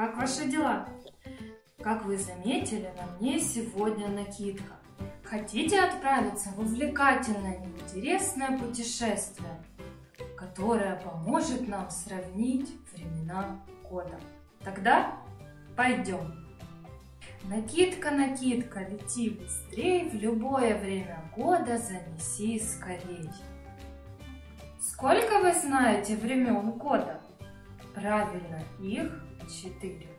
Как ваши дела? Как вы заметили, на мне сегодня накидка. Хотите отправиться в увлекательное и интересное путешествие, которое поможет нам сравнить времена года? Тогда пойдем. Накидка, накидка, лети быстрей, в любое время года занеси скорей. Сколько вы знаете времен года? Правильно, их 4.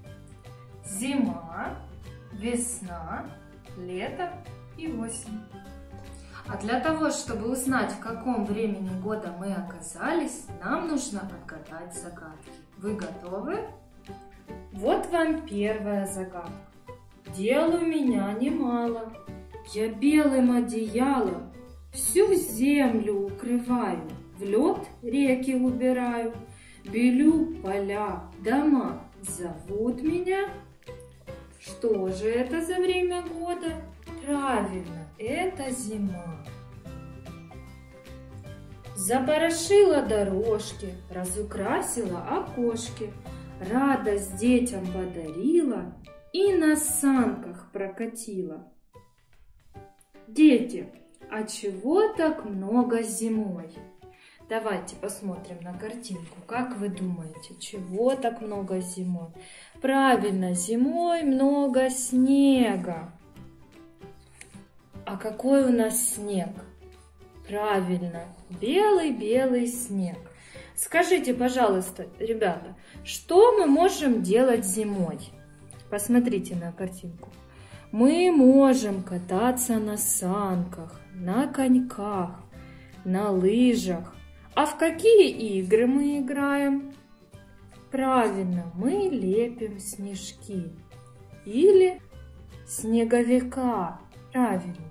Зима, весна, лето и осень. А для того, чтобы узнать, в каком времени года мы оказались, нам нужно отгадать загадки. Вы готовы? Вот вам первая загадка. Дел у меня немало, я белым одеялом всю землю укрываю, в лед реки убираю, белю поля, дома, зовут меня. Что же это за время года? Правильно, это зима. Запорошила дорожки, разукрасила окошки, радость детям подарила и на санках прокатила. Дети, а чего так много зимой? Давайте посмотрим на картинку. Как вы думаете, чего так много зимой? Правильно, зимой много снега. А какой у нас снег? Правильно, белый-белый снег. Скажите, пожалуйста, ребята, что мы можем делать зимой? Посмотрите на картинку. Мы можем кататься на санках, на коньках, на лыжах. А в какие игры мы играем? Правильно, мы лепим снежки или снеговика. Правильно.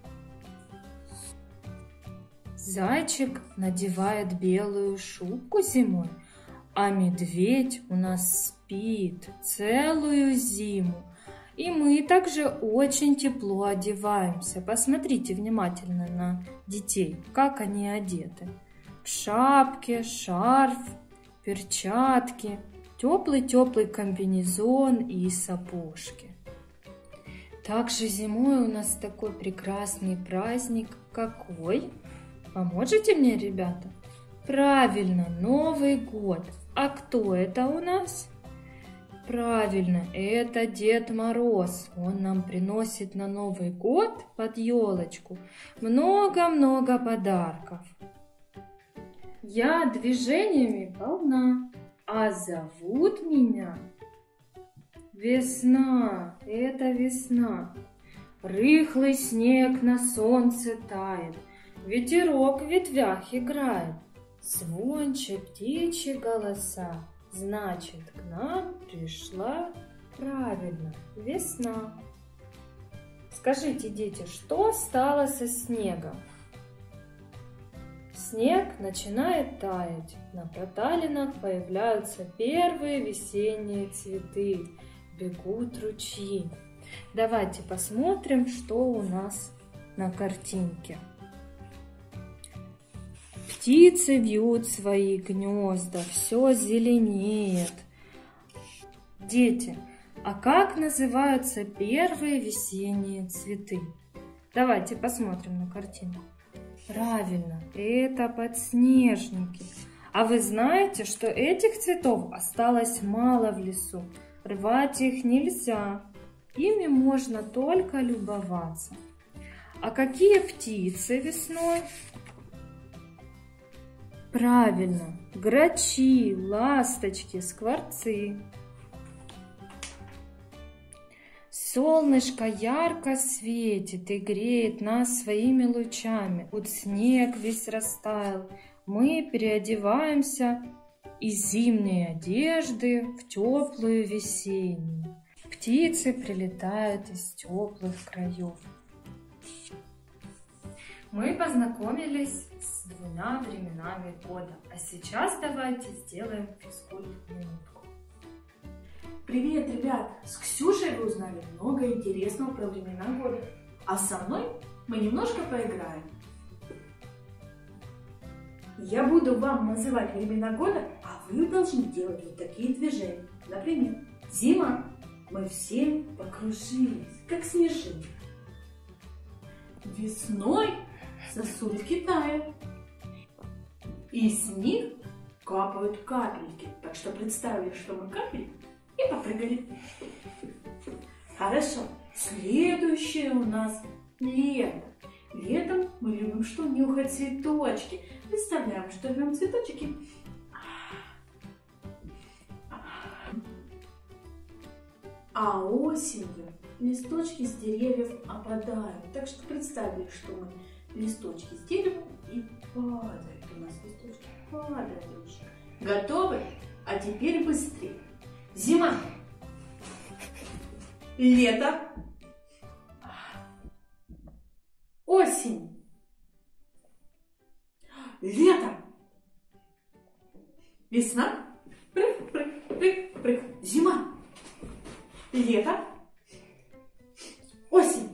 Зайчик надевает белую шубку зимой, а медведь у нас спит целую зиму. И мы также очень тепло одеваемся. Посмотрите внимательно на детей, как они одеты. В шапке, шарф, перчатки, теплый-теплый комбинезон и сапожки. Также зимой у нас такой прекрасный праздник. Какой? Поможете мне, ребята? Правильно, Новый год. А кто это у нас? Правильно, это Дед Мороз. Он нам приносит на Новый год под елочку много-много подарков. Я движениями полна, а зовут меня Весна. Это весна. Рыхлый снег на солнце тает, ветерок в ветвях играет, звонче птичьи голоса. Значит, к нам пришла, правильно, весна. Скажите, дети, что стало со снегом? Снег начинает таять, на проталинах появляются первые весенние цветы, бегут ручьи. Давайте посмотрим, что у нас на картинке. Птицы вьют свои гнезда, все зеленеет. Дети, а как называются первые весенние цветы? Давайте посмотрим на картинку. Правильно, это подснежники. А вы знаете, что этих цветов осталось мало в лесу? Рвать их нельзя, ими можно только любоваться. А какие птицы весной? Правильно, грачи, ласточки, скворцы. Солнышко ярко светит и греет нас своими лучами. Вот снег весь растаял, мы переодеваемся из зимней одежды в теплую весеннюю. Птицы прилетают из теплых краев. Мы познакомились с двумя временами года, а сейчас давайте сделаем физкульт-минутку. Привет, ребят! С Ксюшей вы узнали много интересного про времена года. А со мной мы немножко поиграем. Я буду вам называть времена года, а вы должны делать вот такие движения. Например, Зима, мы все покружились, как снежинки. Весной сосульки тают, и с них капают капельки. Так что представили, что мы капли, и попрыгали. Хорошо, следующее у нас лето. Летом мы любим что? Нюхать цветочки. Представляем, что берем цветочки. А осенью листочки с деревьев опадают. Так что представили, что мы листочки с дерева и падают. У нас листочки падают. Готовы? А теперь быстрее. Зима. Лето. Осень. Лето. Весна. Прыг, прыг, прыг, прыг. Зима. Лето. Осень.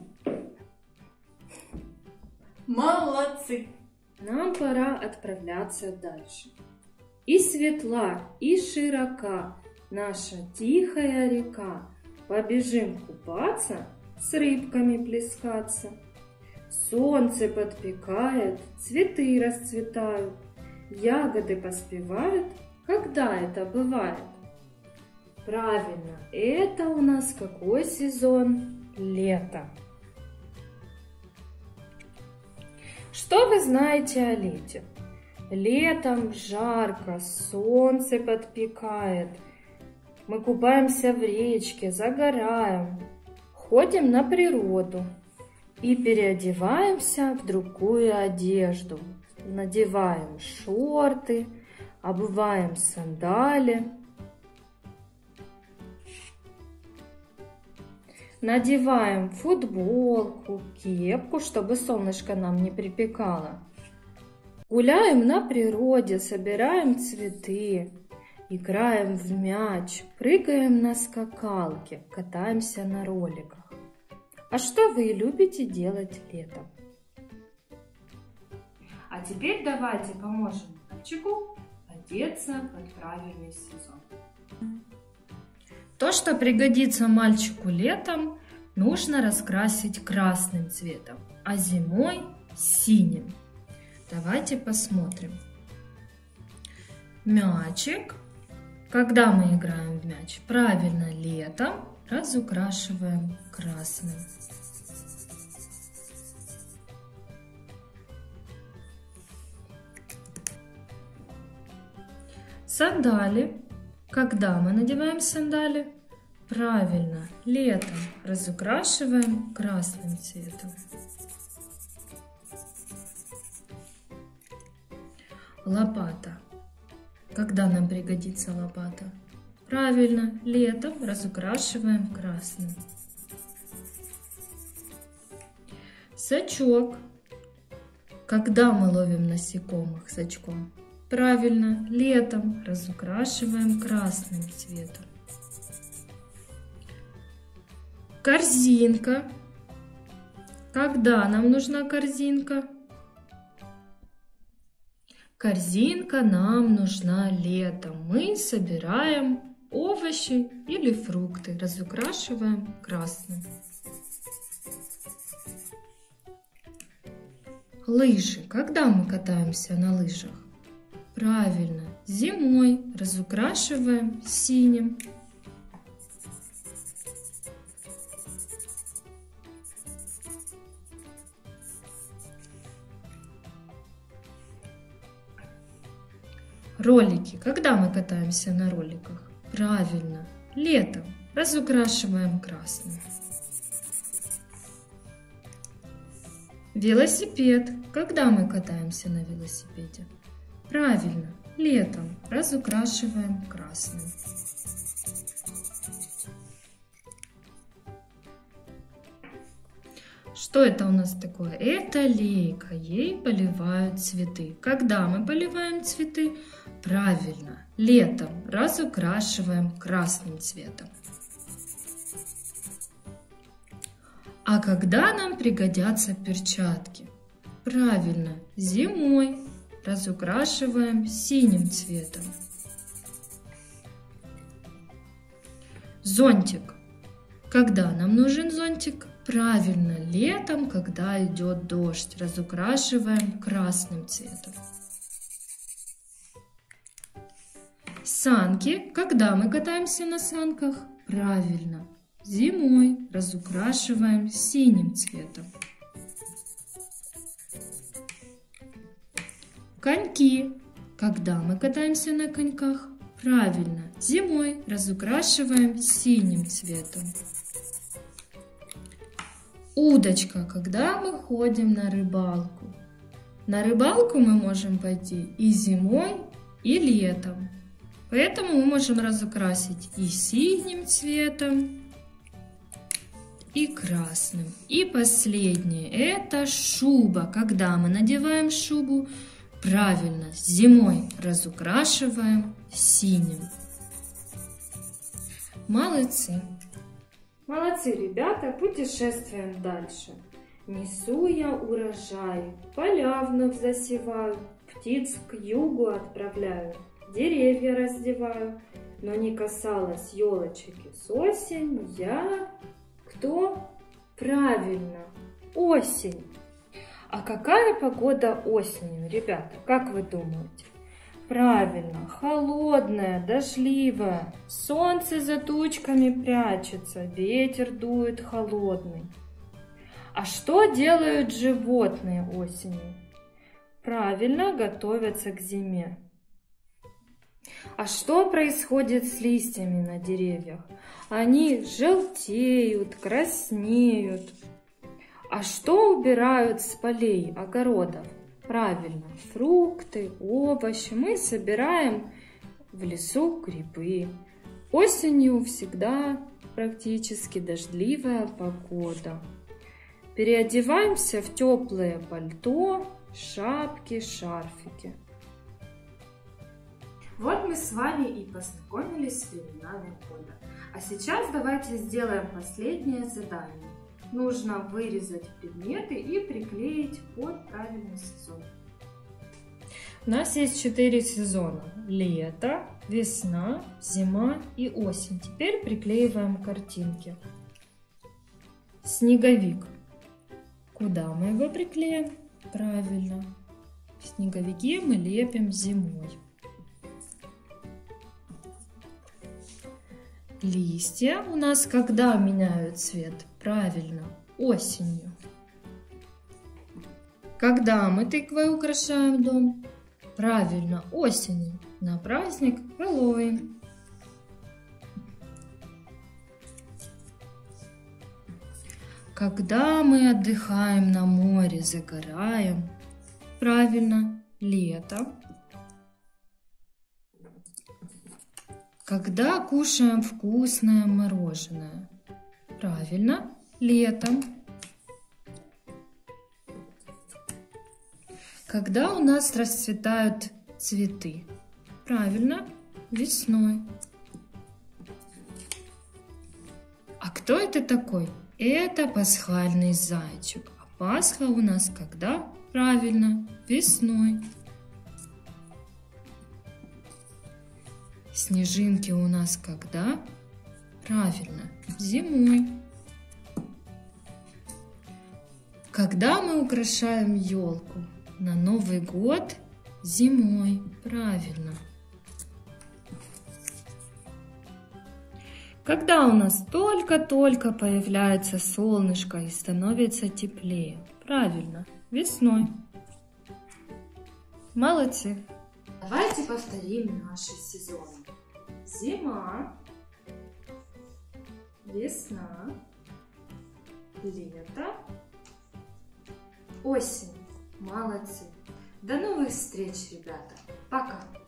Молодцы. Нам пора отправляться дальше. И светла, и широка наша тихая река. Побежим купаться, с рыбками плескаться. Солнце подпекает, цветы расцветают, ягоды поспевают. Когда это бывает? Правильно, это у нас какой сезон? Лето. Что вы знаете о лете? Летом жарко, солнце подпекает. Мы купаемся в речке, загораем, ходим на природу и переодеваемся в другую одежду. Надеваем шорты, обуваем сандали. Надеваем футболку, кепку, чтобы солнышко нам не припекало. Гуляем на природе, собираем цветы, играем в мяч, прыгаем на скакалке, катаемся на роликах. А что вы любите делать летом? А теперь давайте поможем мальчику одеться под правильный сезон. То, что пригодится мальчику летом, нужно раскрасить красным цветом, а зимой синим. Давайте посмотрим. Мячик. Когда мы играем в мяч? Правильно, летом разукрашиваем красным. Сандали. Когда мы надеваем сандали? Правильно, летом разукрашиваем красным цветом. Лопата. Когда нам пригодится лопата? Правильно, летом разукрашиваем красным. Сачок. Когда мы ловим насекомых сачком? Правильно, летом разукрашиваем красным цветом. Корзинка. Когда нам нужна корзинка? Корзинка нам нужна летом. Мы собираем овощи или фрукты, разукрашиваем красным. Лыжи. Когда мы катаемся на лыжах? Правильно, зимой разукрашиваем синим. Ролики. Когда мы катаемся на роликах? Правильно, летом разукрашиваем красным. Велосипед. Когда мы катаемся на велосипеде? Правильно, летом разукрашиваем красным. Что это у нас такое? Это лейка, ей поливают цветы. Когда мы поливаем цветы? Правильно, летом разукрашиваем красным цветом. А когда нам пригодятся перчатки? Правильно, зимой разукрашиваем синим цветом. Зонтик. Когда нам нужен зонтик? Правильно, летом, когда идет дождь. Разукрашиваем красным цветом. Санки. Когда мы катаемся на санках? Правильно, зимой. Разукрашиваем синим цветом. Коньки. Когда мы катаемся на коньках? Правильно, зимой. Разукрашиваем синим цветом. Удочка. Когда мы ходим на рыбалку? На рыбалку мы можем пойти и зимой, и летом. Поэтому мы можем разукрасить и синим цветом, и красным. И последнее. Это шуба. Когда мы надеваем шубу? Правильно, зимой разукрашиваем синим. Молодцы! Молодцы, ребята, путешествуем дальше. Несу я урожай, поля вновь засеваю, птиц к югу отправляю, деревья раздеваю, но не касалась елочки с осень я... Кто? Правильно, осень. А какая погода осенью, ребята, как вы думаете? Правильно, холодная, дождливая, солнце за тучками прячется, ветер дует холодный. А что делают животные осенью? Правильно, готовятся к зиме. А что происходит с листьями на деревьях? Они желтеют, краснеют. А что убирают с полей, огородов? Правильно, фрукты, овощи. Мы собираем в лесу грибы. Осенью всегда практически дождливая погода. Переодеваемся в теплое пальто, шапки, шарфики. Вот мы с вами и познакомились с временами года. А сейчас давайте сделаем последнее задание. Нужно вырезать предметы и приклеить под правильный сезон. У нас есть 4 сезона. Лето, весна, зима и осень. Теперь приклеиваем картинки. Снеговик. Куда мы его приклеим? Правильно. Снеговики мы лепим зимой. Листья у нас когда меняют цвет? Правильно, осенью. Когда мы тыквой украшаем дом? Правильно, осенью, на праздник Хэллоуин. Когда мы отдыхаем на море, загораем? Правильно, летом. Когда кушаем вкусное мороженое? Правильно, летом. Когда у нас расцветают цветы? Правильно, весной. А кто это такой? Это пасхальный зайчик. А Пасха у нас когда? Правильно, весной. Снежинки у нас когда? Правильно, зимой. Когда мы украшаем елку? На Новый год? Зимой. Правильно. Когда у нас только-только появляется солнышко и становится теплее? Правильно, весной. Молодцы. Давайте повторим наши сезоны. Зима, весна, лето, осень. Молодцы. До новых встреч, ребята. Пока.